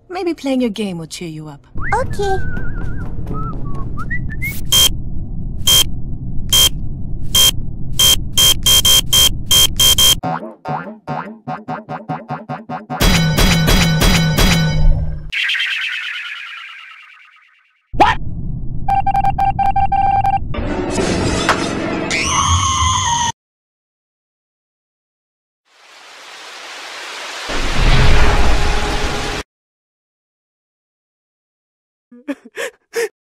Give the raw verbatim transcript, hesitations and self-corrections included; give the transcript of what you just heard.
Maybe playing your game will cheer you up. Okay. What?